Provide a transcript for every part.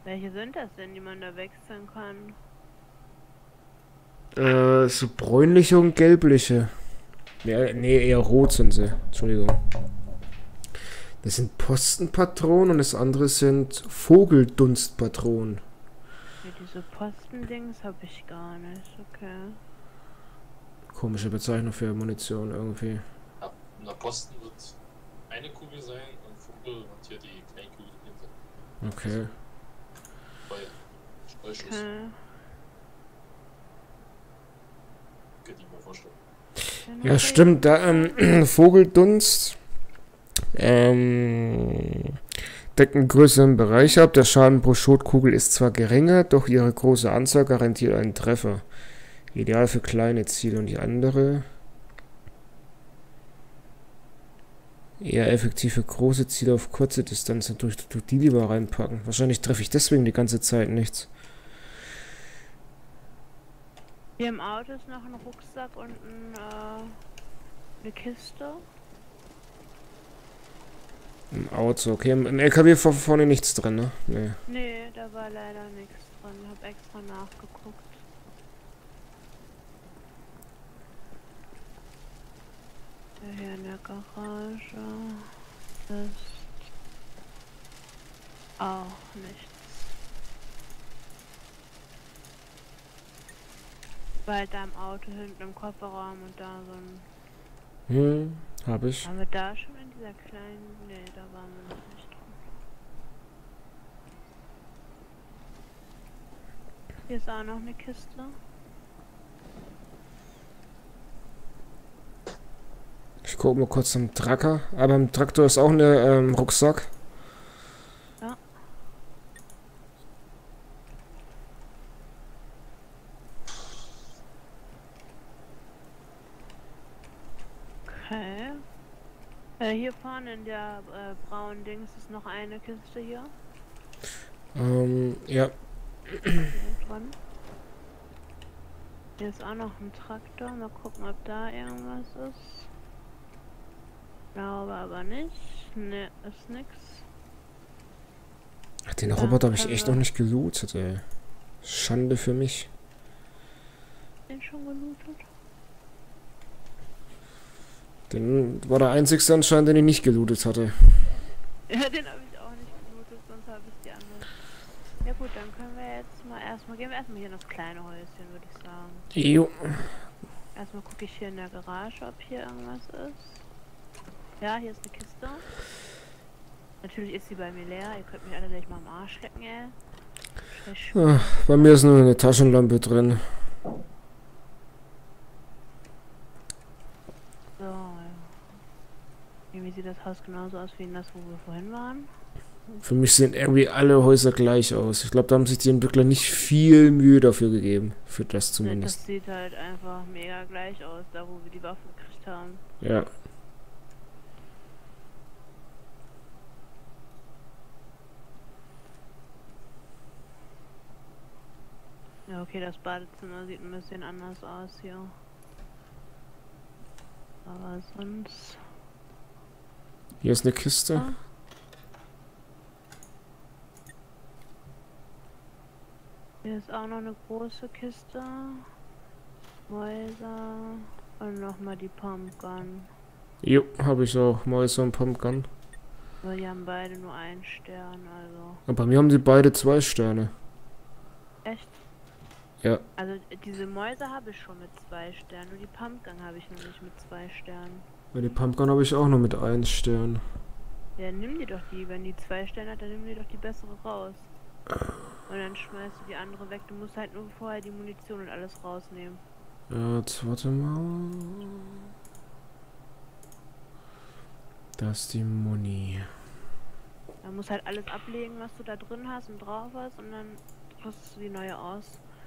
Welche sind das denn, die man da wechseln kann? So bräunliche und gelbliche. Ja, nee, eher rot sind sie. Entschuldigung. Das sind Postenpatronen und das andere sind Vogeldunstpatronen. Ja, diese Postendings habe ich gar nicht, okay. Komische Bezeichnung für Munition irgendwie. Ja, und der Posten wird eine Kugel sein und Vogel und hier die Kleinkugel hinter. Okay. Streuschuss. Okay. Könnte ich mir vorstellen. Den Ja, hat er stimmt. Da, jetzt Vogeldunst deckt einen größeren Bereich ab. Der Schaden pro Schrotkugel ist zwar geringer, doch ihre große Anzahl garantiert einen Treffer. Ideal für kleine Ziele. Und die andere eher effektiv für große Ziele auf kurze Distanz. Natürlich tut die lieber reinpacken. Wahrscheinlich treffe ich deswegen die ganze Zeit nichts. Hier im Auto ist noch ein Rucksack und eine Kiste. Im Auto, okay. Im LKW vorne nichts drin, ne? Nee. Nee, da war leider nichts drin. Hab extra nachgeguckt. Ja, hier in der Garage ist auch nichts. Weil da im Auto hinten im Kofferraum und da so ein... Hab ich. Waren wir da schon in dieser kleinen... Nee, da waren wir noch nicht drin. Hier ist auch noch eine Kiste. Ich gucke mal kurz am Tracker. Aber im Traktor ist auch ein Rucksack. Ja. Okay. Hier vorne in der braunen Dings ist noch eine Kiste hier. Ja. Hier dran. Hier ist auch noch ein Traktor. Mal gucken, ob da irgendwas ist. Glaube aber nicht. Ne, ist nix. Den Dann Roboter habe ich können echt wir noch nicht gelootet, ey. Schande für mich. den schon gelootet. Den war der einzigste anscheinend, den ich nicht gelootet hatte. Ja, den habe ich auch nicht gelootet, sonst habe ich die anderen. Ja gut, dann können wir jetzt mal gehen wir erstmal hier in das kleine Häuschen, würde ich sagen. Jo. Erstmal gucke ich hier in der Garage, ob hier irgendwas ist. Ja, hier ist eine Kiste. Natürlich ist sie bei mir leer. Ihr könnt mich alle gleich mal am Arsch lecken, ey. Bei mir ist nur eine Taschenlampe drin. So, ja. Irgendwie sieht das Haus genauso aus wie das, wo wir vorhin waren. Für mich sehen irgendwie alle Häuser gleich aus. Ich glaube, da haben sich die Entwickler nicht viel Mühe dafür gegeben. Für das zumindest. Das sieht halt einfach mega gleich aus, da wo wir die Waffen gekriegt haben. Ja. Ja, okay, das Badezimmer sieht ein bisschen anders aus hier. Aber sonst... Hier ist eine Kiste. Ah. Hier ist auch noch eine große Kiste. Mäuser. Und nochmal die Pumpgun. Jo, habe ich auch. Mal so ein Pumpgun. Aber die haben beide nur einen Stern, also... Und bei mir haben die beide 2 Sterne. Echt? Ja. Also diese Mäuse habe ich schon mit 2 Sternen. Nur die Pumpgun habe ich noch nicht mit 2 Sternen. Bei die Pumpgun habe ich auch nur mit 1 Stern. Ja, nimm die doch die. Wenn die 2 Sterne hat, dann nimm die doch die bessere raus. Und dann schmeißt du die andere weg. Du musst halt nur vorher die Munition und alles rausnehmen. Jetzt, warte mal. Das ist die Muni. Man muss halt alles ablegen, was du da drin hast und drauf hast. Und dann rüstest du die neue aus.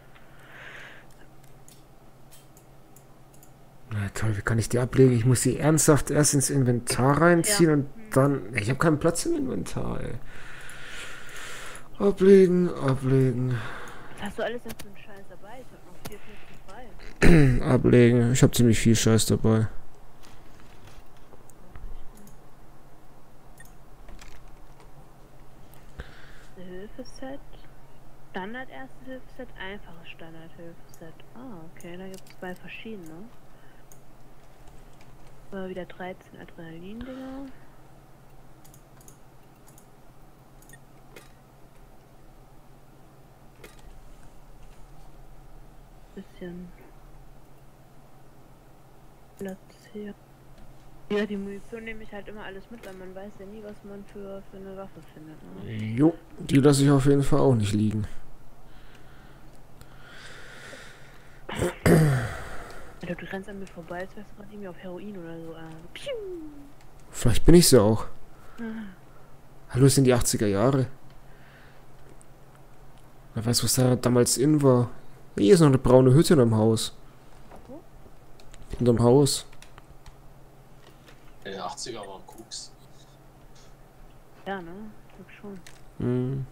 Na toll, wie kann ich die ablegen? Ich muss die ernsthaft erst ins Inventar reinziehen und dann... Ich habe keinen Platz im Inventar, ey. Ablegen, ablegen. Was hast du alles denn für einen Scheiß dabei? Ich hab noch 4 Plätze frei. Ablegen. Ich habe ziemlich viel Scheiß dabei. Hilfeset. Standard Erste Hilfe-Set, einfaches Standard Hilfe-Set. Ah, okay, da gibt es 2 verschiedene. Wieder 13 Adrenalin-Dinger. Bisschen Platz hier. Ja, die Munition nehme ich halt immer alles mit, weil man weiß ja nie, was man für eine Waffe findet. Ne? Jo, die lasse ich auf jeden Fall auch nicht liegen. Alter, du rennst an mir vorbei, als wärst du gerade irgendwie auf Heroin oder so. Piu! Vielleicht bin ich sie auch. Ah. Hallo, es sind die 80er Jahre. Wer weiß, was da damals in war. Hier ist noch eine braune Hütte im Haus. Wo? Hinterm Haus. Die 80er waren Koks. Ja, ne? Ich glaub schon. Hm.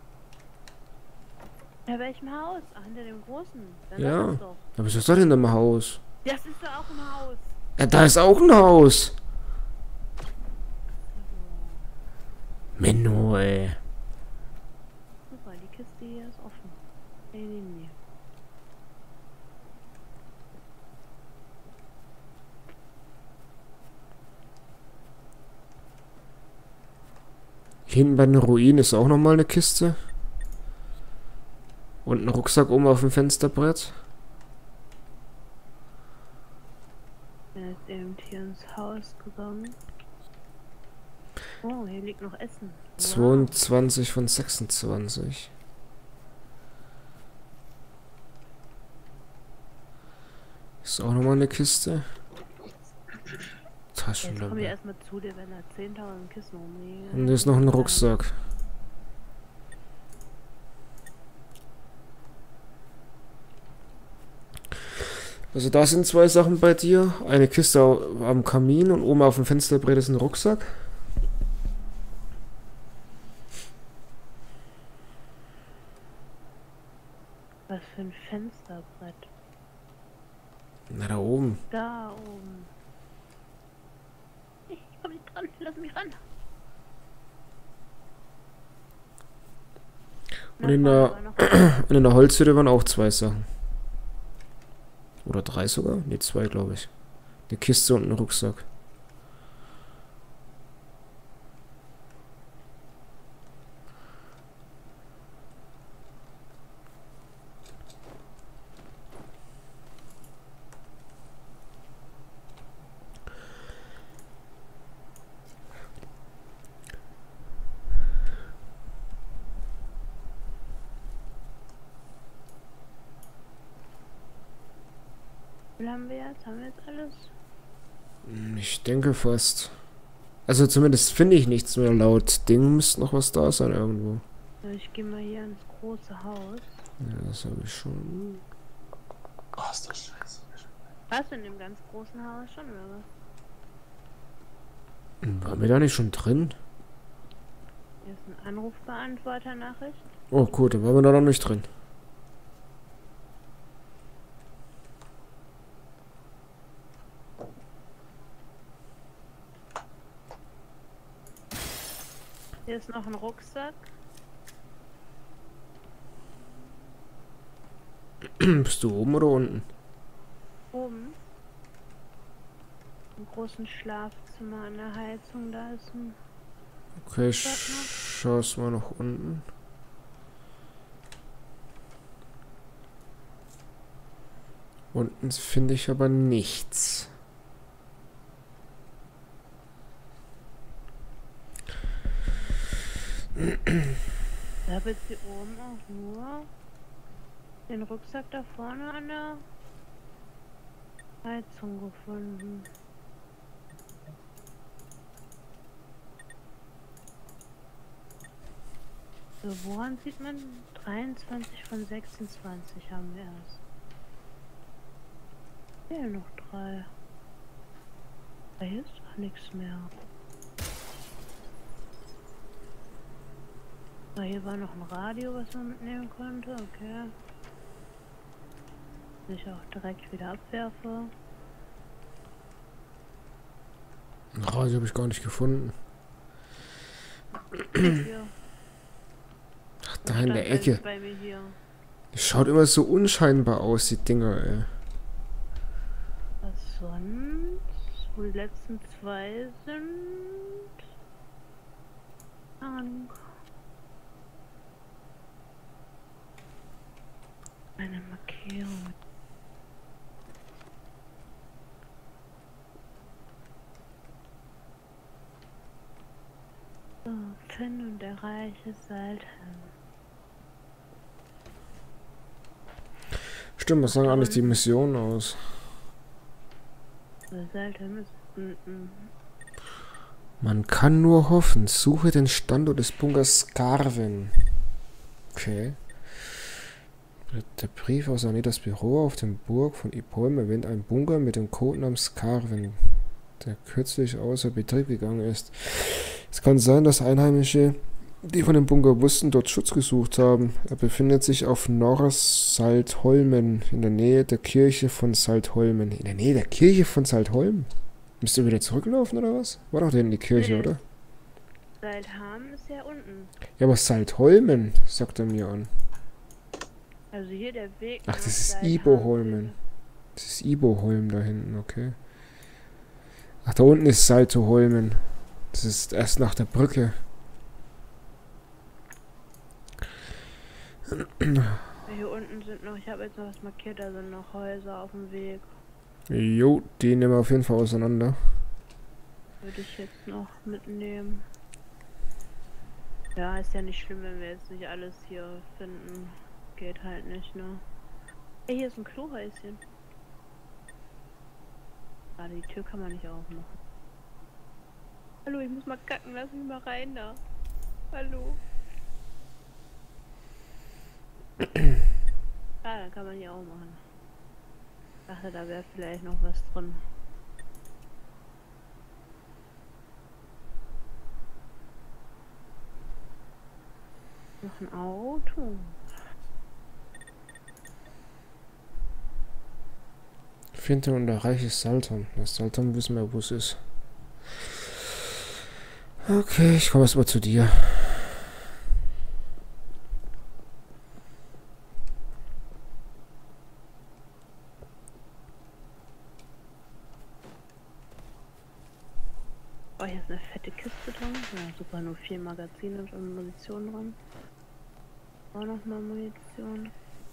Ja, welchem Haus? Ach, hinter dem großen. Dann Ja. sag das doch. Aber was ist das hinterm Haus? Das ist doch auch ein Haus. Ja, da ist auch ein Haus. Menno, ey. Super, die Kiste hier ist offen. Nee. Hinten bei den Ruinen ist auch nochmal eine Kiste. Und ein Rucksack oben auf dem Fensterbrett. Er ist eben hier ins Haus gegangen. Oh, hier liegt noch Essen. Wow. 22 von 26. Ist auch nochmal eine Kiste. Jetzt komm hier Taschenlampe. erstmal zu dir, wenn da 10.000 Kisten rumliegen. Und hier ist noch ein Rucksack. Also da sind 2 Sachen bei dir. Eine Kiste am Kamin und oben auf dem Fensterbrett ist ein Rucksack. Was für ein Fensterbrett. Na, da oben. Da oben. Ich komm nicht dran, lass mich ran. Und in der Holzhütte waren auch 2 Sachen. Oder 3 sogar? Ne, 2 glaube ich. Eine Kiste und ein Rucksack. Wie viel haben wir jetzt? Haben wir jetzt alles? Ich denke fast. Also zumindest finde ich nichts mehr. Laut Ding müsste noch was da sein irgendwo. Ja, ich gehe mal hier ins große Haus. Ja, das habe ich schon. Ah, ist das scheiße. Warst du in dem ganz großen Haus schon, oder was? Waren wir da nicht schon drin? Hier ist ein Anrufbeantworter-Nachricht. Oh gut, dann waren wir da noch nicht drin. Hier ist noch ein Rucksack. Bist du oben oder unten? Oben. Im großen Schlafzimmer an der Heizung, da ist ein... Okay, ich schau es mal nach unten. Unten finde ich aber nichts. Da habe jetzt hier oben auch nur den Rucksack da vorne an der Heizung gefunden. So, woran sieht man? 23 von 26 haben wir erst. Hier noch 3. Da hier ist doch nichts mehr. So, hier war noch ein Radio, was man mitnehmen konnte, okay. Das ich auch direkt wieder abwerfe. Ein Radio habe ich gar nicht gefunden. Hier. Ach, da in der Ecke. Bei mir hier. Das schaut immer so unscheinbar aus, die Dinger, ey. Was sonst? Wo die letzten zwei sind? Ahnung. Eine Markierung. So, Finn und der reiche Saltham. Stimmt, was sagen eigentlich die Missionen aus? Der Saltham ist unten. Man kann nur hoffen. Suche den Standort des Bunkers Skarven. Okay. Der Brief aus Anitas Büro auf dem Burg von Ipolm erwähnt einen Bunker mit dem Codenamen Skarven, der kürzlich außer Betrieb gegangen ist. Es kann sein, dass Einheimische, die von dem Bunker wussten, dort Schutz gesucht haben. Er befindet sich auf Norr-Saltholmen, in der Nähe der Kirche von Saltholmen. In der Nähe der Kirche von Saltholmen? Müsst ihr wieder zurücklaufen, oder was? War doch denn die Kirche, oder? Saltham ist ja unten. Ja, aber Saltholmen, sagt er mir an. Also hier der Weg. Ach, nach das ist Saltham. Iboholmen. Das ist Iboholm da hinten, okay. Ach, da unten ist Saltoholmen. Das ist erst nach der Brücke. Hier unten sind noch, ich habe jetzt noch was markiert, da sind noch Häuser auf dem Weg. Jo, die nehmen wir auf jeden Fall auseinander. Würde ich jetzt noch mitnehmen. Ja, ist ja nicht schlimm, wenn wir jetzt nicht alles hier finden. Geht halt nicht, ne? Ey, hier ist ein Klohäuschen. Ah, die Tür kann man nicht aufmachen. Hallo, ich muss mal kacken, lass mich mal rein da. Hallo. Ah, dann kann man hier auch machen. Ich dachte, da wäre vielleicht noch was drin. Noch ein Auto. Finde und erreiche Saltham. Das Saltham wissen wir, wo es ist. Okay, ich komme erstmal zu dir. Oh, hier ist eine fette Kiste drin. Ja, super, nur 4 Magazine und Munition dran. Auch nochmal Munition.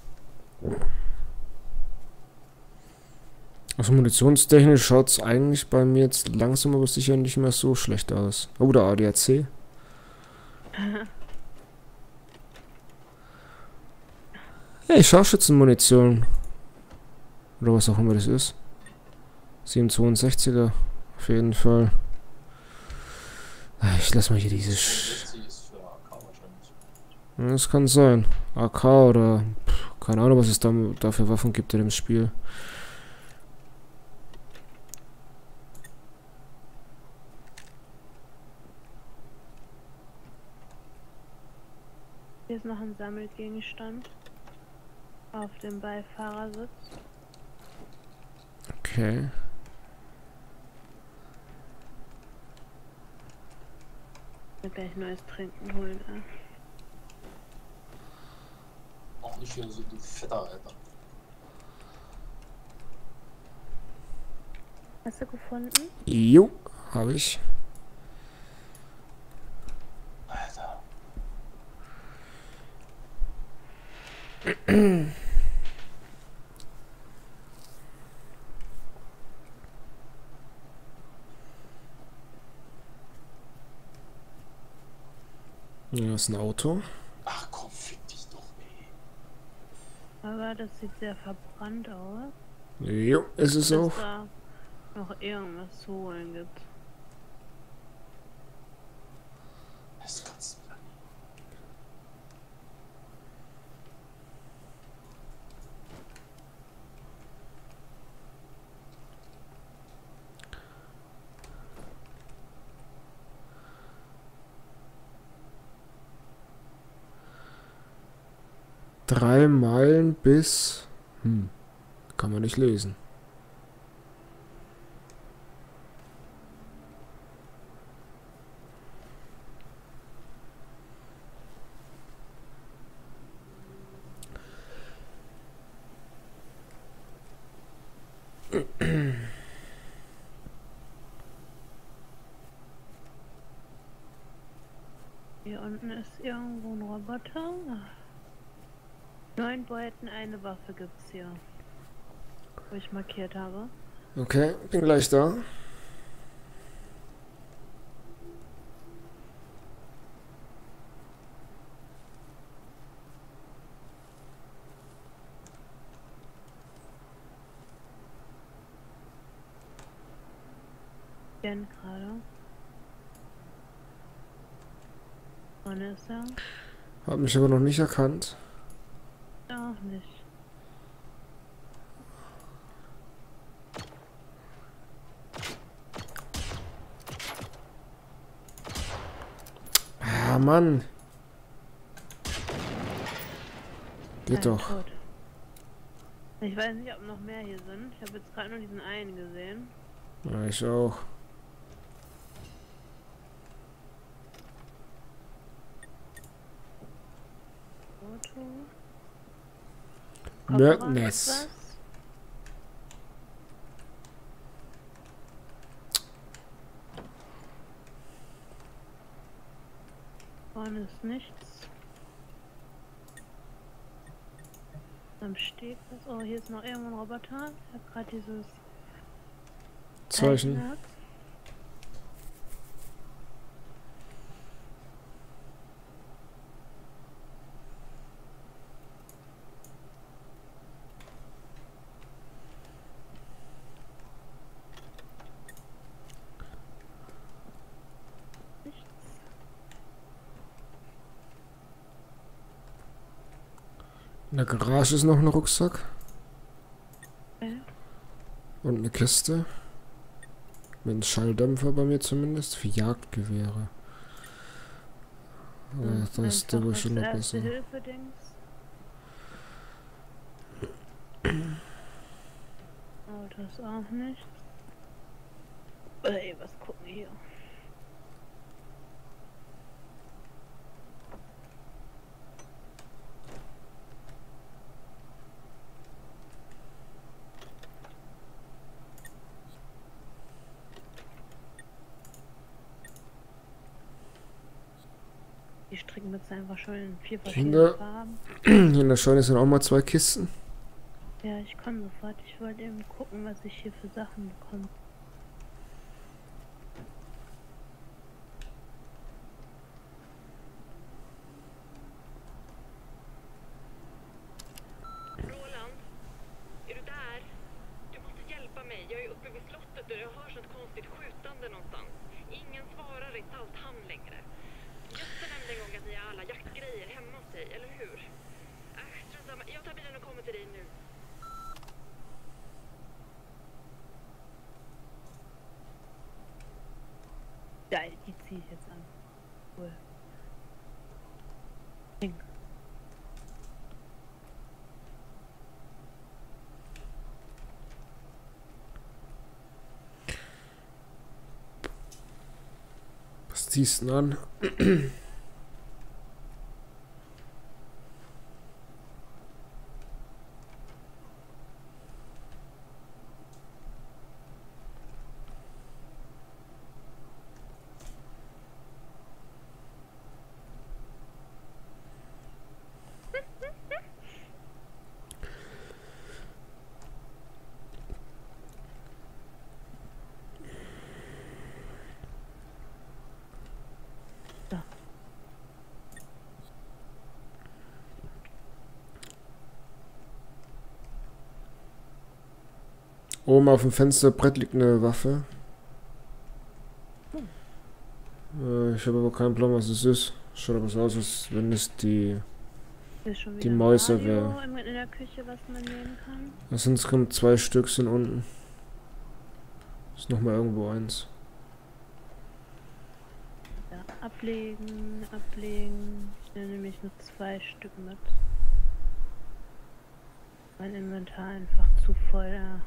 Also munitionstechnisch schaut es eigentlich bei mir jetzt langsam aber sicher nicht mehr so schlecht aus. Oh, der ADAC. Hey, Scharfschützenmunition. Oder was auch immer das ist. 762er. Auf jeden Fall. Ich lass mal hier dieses... 65 ist für AK wahrscheinlich. Das kann sein. AK oder... keine Ahnung, was es da für Waffen gibt in dem Spiel. Hier ist noch ein Sammelgegenstand. Auf dem Beifahrersitz. Okay. Ich will gleich neues Trinken holen, ey. Auch nicht hier so, du Fetter, Alter. Hast du gefunden? Jo, habe ich. Alter. Ja, ist ein Auto. Ach komm, fick dich doch, ey. Aber das sieht sehr verbrannt aus. Jo, ist es Dass auch. da noch irgendwas zu holen gibt. Das kannst du wieder nicht. Drei Meilen bis... kann man nicht lesen. Hier unten ist irgendwo ein Roboter. 9 Beuten, eine Waffe gibt's hier. Wo ich markiert habe. Okay, bin gleich da. Scan gerade. Vorne ist er. Hat mich aber noch nicht erkannt. Auch nicht. Ah, Mann. Geht Einer doch. tot. Ich weiß nicht, ob noch mehr hier sind. Ich habe jetzt gerade nur diesen einen gesehen. Ja, ich auch. Auto. Mördnis. Was? Vorne ist nichts. Am Steg was. Oh, hier ist noch irgendwo ein Roboter. Ich habe gerade dieses Zeichen. Eiswerk. Nichts. In der Garage ist noch ein Rucksack. Okay. Und eine Kiste. Mit einem Schalldämpfer bei mir zumindest. Für Jagdgewehre. Aber das ist der wohl schon noch besser. Erste-Hilfe-Dings. Oh, das auch nicht. Ey, was gucken wir hier? Die Strickmütze einfach schon in 4 Kinder. verschiedenen Farben. Hier in der Scheune sind auch mal 2 Kisten. Ja, ich komme sofort. Ich wollte eben gucken, was ich hier für Sachen bekomme. Roland, är du där? Du måste hjälpa mig. Jag är uppe vid slottet och jag hör sånt konstigt skjutande någonstans. Ingen svarar i Salthamn längre. Gösta nämnde en gång att ni har alla jaktgrejer hemma hos dig, eller hur? Strunt samma. Jag tar bilen och kommer till dig nu. Geil, die ziehe ich jetzt an. Cool. Ding. Was ziehst du denn an? Oben auf dem Fensterbrett liegt eine Waffe. Ich habe aber keinen Plan, was es ist. Schaut aber so aus, als wenn es die Ist schon Die wieder ein Mäuse Radio wäre. in der Küche, was man nehmen kann. Das sind insgesamt 2 Stück sind unten. Ist noch mal irgendwo eins. Ja, ablegen, ablegen. Ich nehme nämlich nur 2 Stück mit. Mein Inventar einfach zu voll. Ja.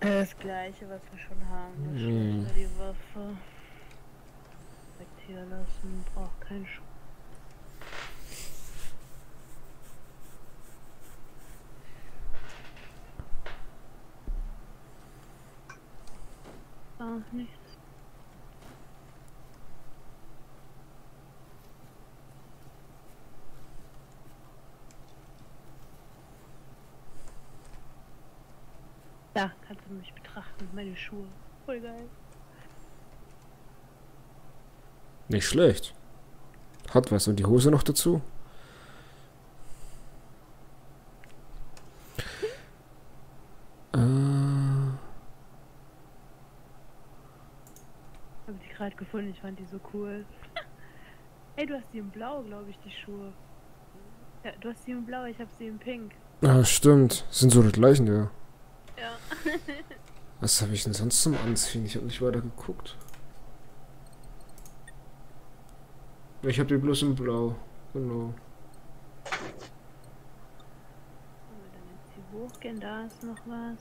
Das gleiche, was wir schon haben. Das Hm. Schuss, die Waffe. Direkt hier lassen. Braucht keinen Schuss. Auch nichts. Da kannst du mich betrachten, meine Schuhe. Voll geil. Nicht schlecht. Hat was. Und die Hose noch dazu? Hab die gerade gefunden, ich fand die so cool. Ey, du hast die in Blau, glaube ich, die Schuhe. Ja, du hast die in Blau, ich hab sie in Pink. Ah, stimmt. Sind so die gleichen, ja. Ja. Was habe ich denn sonst zum Anziehen? Ich habe nicht weiter geguckt. Ich habe die bloß in Blau. Genau. Wenn wir dann jetzt hier hochgehen, da ist noch was.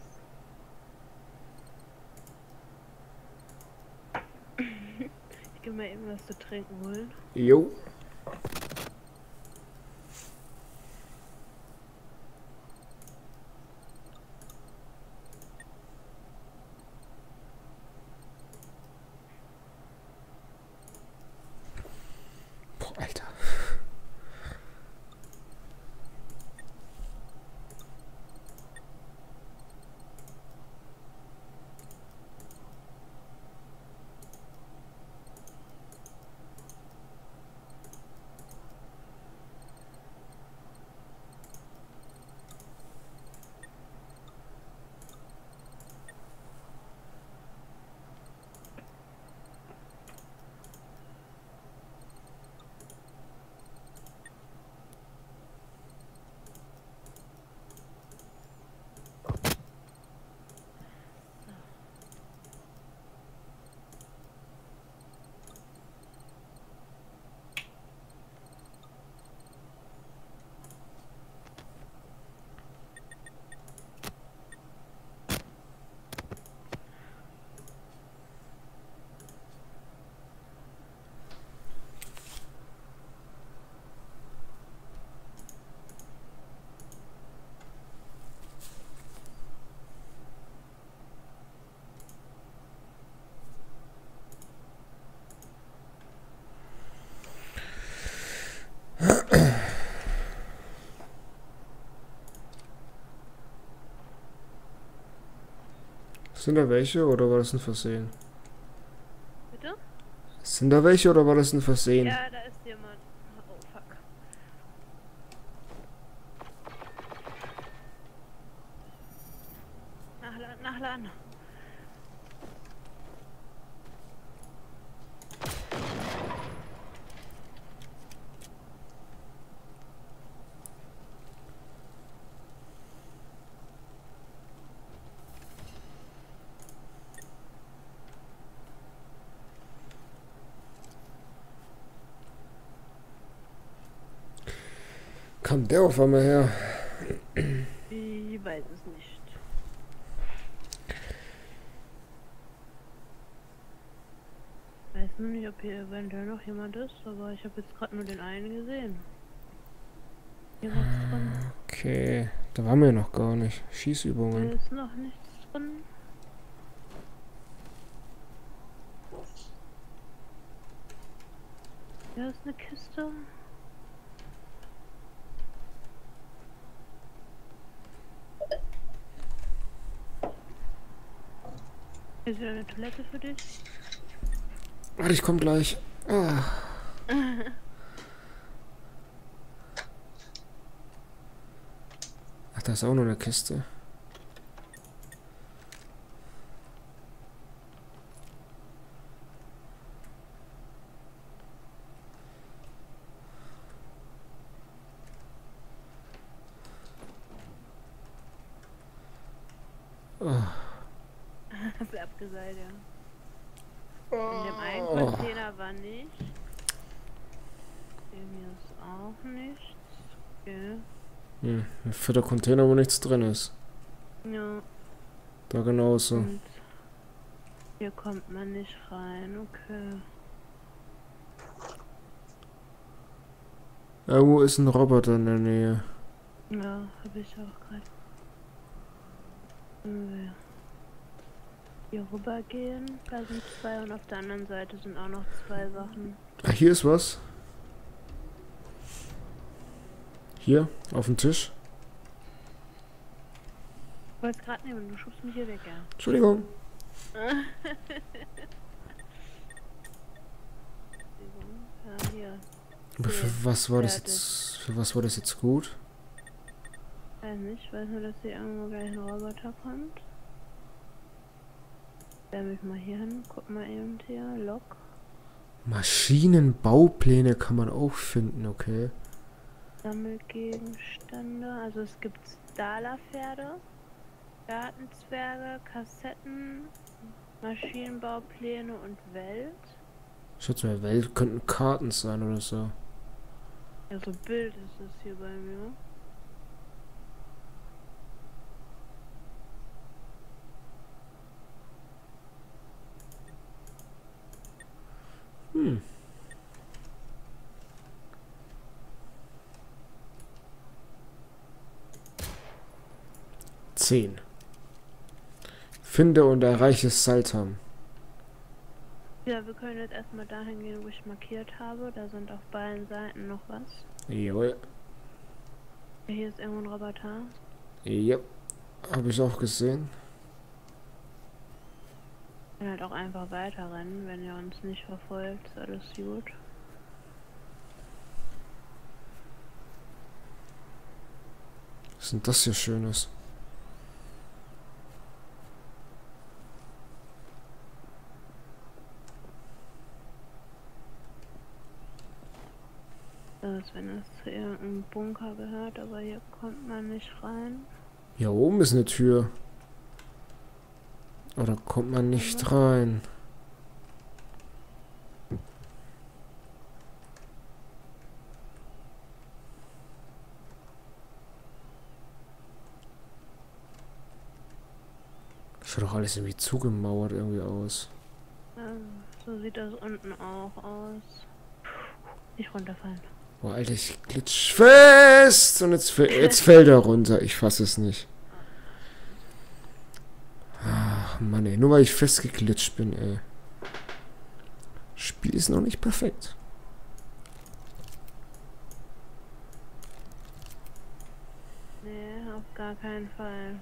Ich geh mal eben was zu trinken holen. Jo. Boah, Alter. Sind da welche oder war das ein Versehen? Bitte? Sind da welche oder war das ein Versehen? Ja, da ist jemand. Oh, fuck. Nachladen, nachladen. Kam der auf einmal her? Ich weiß es nicht. Ich weiß nur nicht, ob hier eventuell noch jemand ist, aber ich habe jetzt gerade nur den einen gesehen. Hier was drin. Okay, da waren wir noch gar nicht. Hier Schießübungen. ist noch nichts drin. Hier ist eine Kiste. Hier ist wieder eine Toilette für dich. Warte, ich komm gleich. Ah. Ach, da ist auch noch eine Kiste. Ah. Hast du abgeseilt, ja. In dem einen Container war nichts. Dem hier ist auch nichts. Okay. Ein vierter Container, wo nichts drin ist. Ja. Da genauso. Und hier kommt man nicht rein, okay. Irgendwo ist ein Roboter in der Nähe. Ja, habe ich auch gerade. Hier rüber gehen, da sind 2 und auf der anderen Seite sind auch noch 2 Sachen. Ah, hier ist was. Hier, auf dem Tisch. Ich wollte es gerade nehmen, du schubst mich hier weg, ja. Entschuldigung. Ja, hier. Aber für was war das jetzt? Für was war das jetzt gut? Weiß nicht, weiß nur, dass hier irgendwo gleich ein Roboter kommt. Stell mich mal hier hin, guck mal eben hier, Lok. Maschinenbaupläne kann man auch finden, okay. Sammelgegenstände, also es gibt Stala-Pferde, Gartenzwerge, Kassetten, Maschinenbaupläne und Welt. Ich schätze mal, Welt könnten Karten sein oder so. Ja, so Bild ist es hier bei mir. Hm. Zehn. Finde und erreiche Saltam. Ja, wir können jetzt erstmal dahin gehen, wo ich markiert habe. Da sind auf beiden Seiten noch was. Jawohl. Hier ist irgendwo ein Roboter. Ja. Habe ich auch gesehen. Wir können halt auch einfach weiter rennen, wenn er uns nicht verfolgt. Ist alles gut. Was sind das hier Schönes? Als wenn es zu irgendeinem Bunker gehört, aber hier kommt man nicht rein. Hier oben ist eine Tür. Oder kommt man nicht rein? Schaut doch alles irgendwie zugemauert irgendwie aus. So sieht das unten auch aus. Nicht runterfallen. Boah, Alter, ich glitsch fest! Und jetzt fällt er runter. Ich fasse es nicht. Ach, Mann, ey. Nur weil ich festgeglitscht bin, ey. Spiel ist noch nicht perfekt. Nee, auf gar keinen Fall.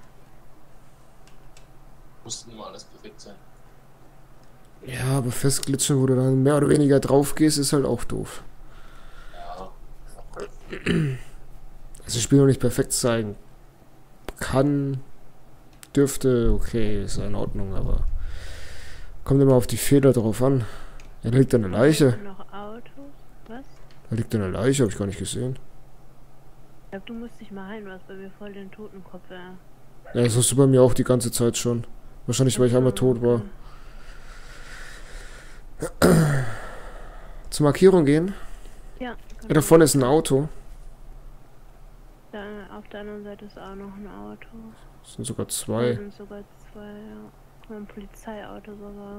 Muss immer alles perfekt sein. Ja, aber festglitschen, wo du dann mehr oder weniger drauf gehst, ist halt auch doof. Ja. Also das Spiel noch nicht perfekt sein kann, dürfte, okay, ist in Ordnung, aber kommt immer auf die Fehler drauf an. Da liegt eine Leiche. Noch Autos? Was? Da liegt eine Leiche, habe ich gar nicht gesehen. Ich glaube, du musst dich mal heilen, du hast bei mir voll den Totenkopf, ja. Ja, das hast du bei mir auch die ganze Zeit schon. Wahrscheinlich, weil ich einmal tot war. Zur Markierung gehen. Ja. Ja, da vorne ist ein Auto. Da, auf der anderen Seite ist auch noch ein Auto. Es sind sogar Da 2. sind sogar 2, ja. Und ein Polizeiauto sogar.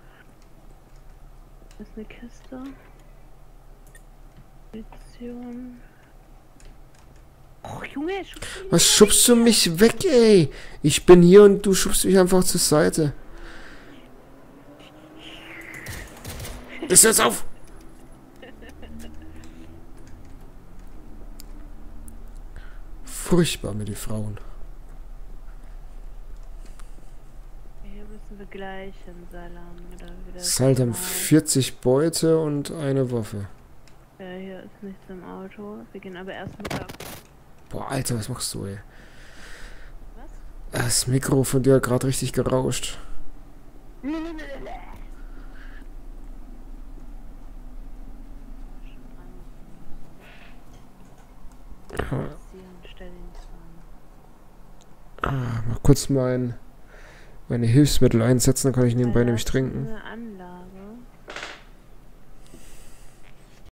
Das ist eine Kiste. Munition. Och, Junge, Was schubst du mich weg, ey? Ich bin hier und du schubst mich einfach zur Seite. Ist jetzt auf! Furchtbar mit den Frauen. Hier müssen wir gleich in Salam. Oder wie das Saltam heißt. 40 Beute und eine Waffe. Ja, hier ist nichts im Auto. Wir gehen aber erst mit der... Boah, Alter, was machst du, ey? Was? Das Mikro von dir hat gerade richtig gerauscht. Mal kurz meine Hilfsmittel einsetzen, dann kann ich nebenbei nämlich trinken. Eine Anlage.